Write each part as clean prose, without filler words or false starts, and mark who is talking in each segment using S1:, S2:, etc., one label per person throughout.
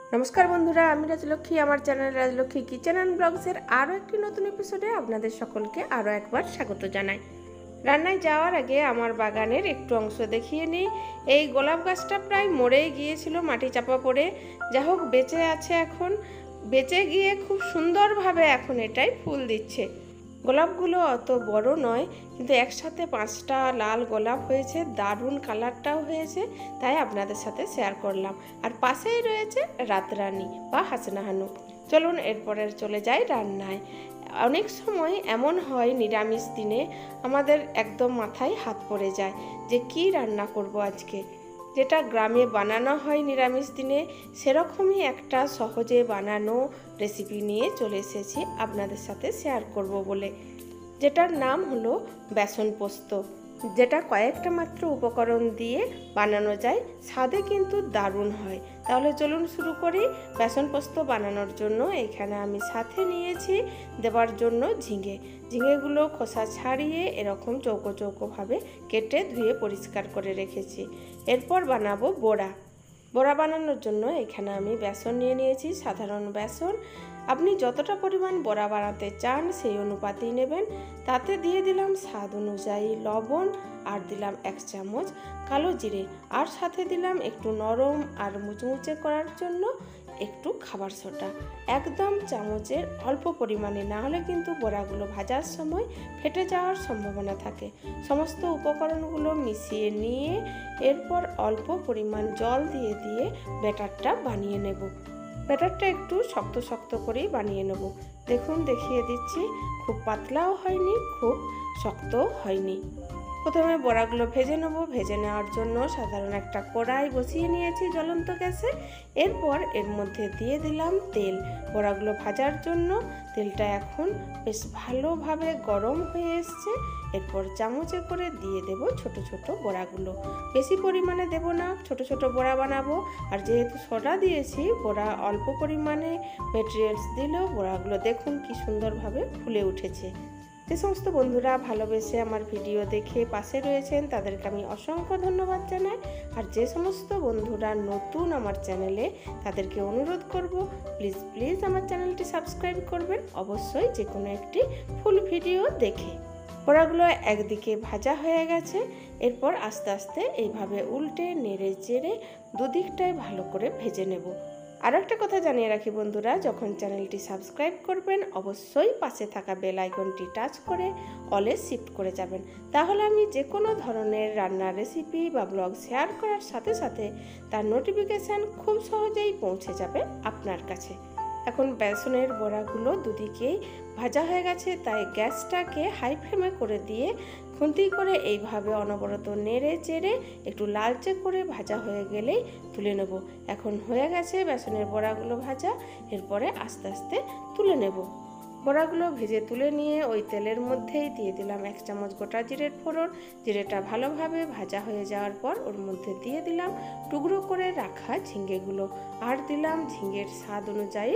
S1: নমস্কার বন্ধুরা, আমি রাজলক্ষ্মী। আমার চ্যানেল রাজলক্ষ্মী কিচেন অ্যান্ড ব্লগসের আরও একটি নতুন এপিসোডে আপনাদের সকলকে আরও একবার স্বাগত জানাই। রান্নায় যাওয়ার আগে আমার বাগানের একটু অংশ দেখিয়ে নিই। এই গোলাপ গাছটা প্রায় মরেই গিয়েছিল মাটি চাপা পড়ে, যা হোক বেঁচে আছে। এখন বেঁচে গিয়ে খুব সুন্দরভাবে এখন এটাই ফুল দিচ্ছে। গোলাপগুলো অত বড় নয়, কিন্তু একসাথে 5টা লাল গোলাপ হয়েছে, দারুণ কালারটাও হয়েছে, তাই আপনাদের সাথে শেয়ার করলাম। আর পাশেই রয়েছে রাতরানী বা হাসনাহানু। চলুন এরপরে চলে যাই রান্নায়। অনেক সময় এমন হয় নিরামিষ দিনে আমাদের একদম মাথায় হাত পড়ে যায় যে কি রান্না করব আজকে। যেটা গ্রামে বানানো হয় নিরামিষ দিনে, সেরকমই একটা সহজে বানানো রেসিপি নিয়ে চলে এসেছি আপনাদের সাথে শেয়ার করব বলে, যেটার নাম হলো বেসন পোস্ত, যেটা কয়েকটা মাত্র উপকরণ দিয়ে বানানো যায়, স্বাদে কিন্তু দারুণ হয়। তাহলে চলুন শুরু করি। বেসন পোস্ত বানানোর জন্য এখানে আমি সাথে নিয়েছি দেওয়ার জন্য ঝিঙেগুলো খোসা ছাড়িয়ে এরকম চৌকো চৌকোভাবে কেটে ধুয়ে পরিষ্কার করে রেখেছি। এরপর বানাবো বড়া বানানোর জন্য এখানে আমি বেসন নিয়ে নিয়েছি, সাধারণ বেসন। আপনি যতটা পরিমাণ বড়া বানাতে চান সেই অনুপাতেই নেবেন। তাতে দিয়ে দিলাম স্বাদ অনুযায়ী লবণ, আর দিলাম 1 চামচ কালো জিরে, আর সাথে দিলাম একটু নরম আর মুচমুচে করার জন্য একটু খাবার সোডা। একদম চামচের অল্প পরিমাণে, না হলে কিন্তু বড়াগুলো ভাজার সময় ফেটে যাওয়ার সম্ভাবনা থাকে। সমস্ত উপকরণগুলো মিশিয়ে নিয়ে এরপর অল্প পরিমাণ জল দিয়ে ব্যাটারটা বানিয়ে নেব। ব্যাটারটা একটু শক্ত শক্ত করেই বানিয়ে নেব। দেখুন, দেখিয়ে দিচ্ছি, খুব পাতলাও হয়নি, খুব শক্তও হয়নি। প্রথমে বড়াগুলো ভেজে নেব। ভেজে নেওয়ার জন্য সাধারণ একটা কড়াই বসিয়ে নিয়েছি জ্বলন্ত গ্যাসে। এরপর এর মধ্যে দিয়ে দিলাম তেল বড়াগুলো ভাজার জন্য। তেলটা এখন বেশ ভালোভাবে গরম হয়ে এসছে। এরপর চামচে করে দিয়ে দেব ছোট ছোট বড়াগুলো। বেশি পরিমাণে দেব না, ছোট ছোট বড়া বানাবো। আর যেহেতু সোডা দিয়েছি, বড়া অল্প পরিমাণে মেটেরিয়ালস দিলেও বড়াগুলো দেখুন কি সুন্দরভাবে ফুলে উঠেছে। যে সমস্ত বন্ধুরা ভালোবেসে আমার ভিডিও দেখে পাশে রয়েছেন তাদেরকে আমি অসংখ্য ধন্যবাদ জানাই। আর যে সমস্ত বন্ধুরা নতুন আমার চ্যানেলে, তাদেরকে অনুরোধ করব প্লিজ আমার চ্যানেলটি সাবস্ক্রাইব করবেন, অবশ্যই যে কোনো একটি ফুল ভিডিও দেখে। বড়াগুলো একদিকে ভাজা হয়ে গেছে। এরপর আস্তে আস্তে এইভাবে উল্টে নেড়ে চেড়ে দুদিকটাই ভালো করে ভেজে নেব। আর একটা কথা জানিয়ে রাখি বন্ধুরা, যখন চ্যানেলটি সাবস্ক্রাইব করবেন অবশ্যই পাশে থাকা বেল আইকনটি টাচ করে অলে শিফট করে যাবেন। তাহলে আমি যে কোনো ধরনের রান্নার রেসিপি বা ব্লগ শেয়ার করার সাথে সাথে তার নোটিফিকেশান খুব সহজেই পৌঁছে যাবে আপনার কাছে। এখন বেসনের বড়াগুলো দুদিকেই ভাজা হয়ে গেছে, তাই গ্যাসটাকে হাই ফ্লেমে করে দিয়ে খুন্তি করে এইভাবে অনবরত নেড়ে চেড়ে একটু লালচে করে ভাজা হয়ে গেলেই তুলে নেব। এখন হয়ে গেছে বেসনের বড়াগুলো ভাজা। এরপরে আস্তে আস্তে তুলে নেব। বড়াগুলো ভেজে তুলে নিয়ে ওই তেলের মধ্যেই দিয়ে দিলাম 1 চামচ গোটা জিরের ফোড়ন। জিরেটা ভালোভাবে ভাজা হয়ে যাওয়ার পর ওর মধ্যে দিয়ে দিলাম টুকরো করে রাখা ঝিঙেগুলো, আর দিলাম ঝিঙের স্বাদ অনুযায়ী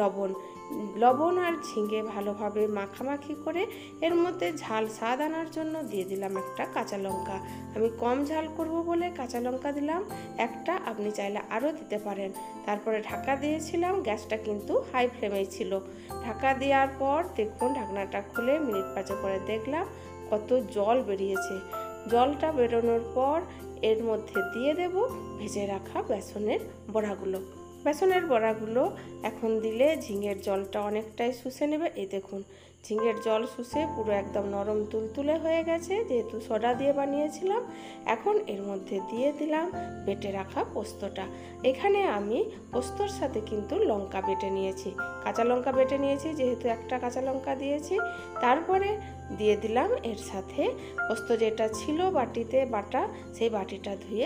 S1: লবণ আর ঝিঙে ভালোভাবে মাখামাখি করে এর মধ্যে ঝাল স্বাদ আনার জন্য দিয়ে দিলাম একটা কাঁচা লঙ্কা। আমি কম ঝাল করব বলে কাঁচা লঙ্কা দিলাম একটা, আপনি চাইলে আরও দিতে পারেন। তারপরে ঢাকা দিয়েছিলাম, গ্যাসটা কিন্তু হাই ফ্লেমেই ছিল। ঢাকা দেওয়ার পর দেখুন, ঢাকনাটা খুলে মিনিট 5 করে দেখলাম কত জল বেরিয়েছে। জলটা বেরোনোর পর এর মধ্যে দিয়ে দেব ভেজে রাখা বেসনের বড়াগুলো। বেসনের বড়াগুলো এখন দিলে ঝিঙের জলটা অনেকটাই শুষে নেবে। এই দেখুন, ঝিঙের জল শুষে পুরো একদম নরম তুলতুলে হয়ে গেছে, যেহেতু সোডা দিয়ে বানিয়েছিলাম। এখন এর মধ্যে দিয়ে দিলাম বেটে রাখা পোস্তটা। এখানে আমি পোস্তর সাথে কিন্তু লঙ্কা বেটে নিয়েছি, কাঁচা লঙ্কা বেটে নিয়েছি, যেহেতু একটা কাঁচা লঙ্কা দিয়েছি। তারপরে দিয়ে দিলাম এর সাথে পোস্ত যেটা ছিল বাটিতে বাটা, সেই বাটিটা ধুয়ে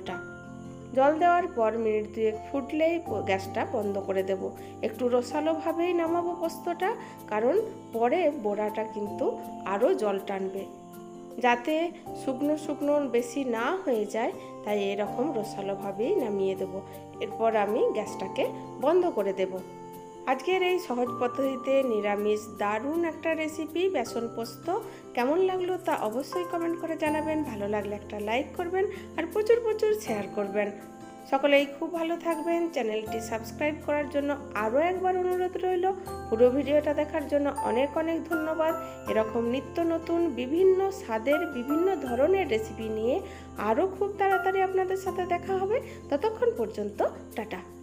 S1: জল দেওয়ার পর মিনিট 2 ফুটলেই গ্যাসটা বন্ধ করে দেব। একটু রসালোভাবেই নামাবো পোস্তটা, কারণ পরে বড়াটা কিন্তু আরও জল টানবে। যাতে শুকনো শুকনো বেশি না হয়ে যায়, তাই এরকম রসালোভাবেই নামিয়ে দেব। এরপর আমি গ্যাসটাকে বন্ধ করে দেব। আজকের এই সহজ পদ্ধতিতে নিরামিষ দারুণ একটা রেসিপি বেসন পোস্ত কেমন লাগলো তা অবশ্যই কমেন্ট করে জানাবেন। ভালো লাগলে একটা লাইক করবেন আর প্রচুর শেয়ার করবেন। সকলেই খুব ভালো থাকবেন। চ্যানেলটি সাবস্ক্রাইব করার জন্য আরও একবার অনুরোধ রইল। পুরো ভিডিওটা দেখার জন্য অনেক অনেক ধন্যবাদ। এরকম নিত্য নতুন বিভিন্ন স্বাদের বিভিন্ন ধরনের রেসিপি নিয়ে আরও খুব তাড়াতাড়ি আপনাদের সাথে দেখা হবে। ততক্ষণ পর্যন্ত টাটা।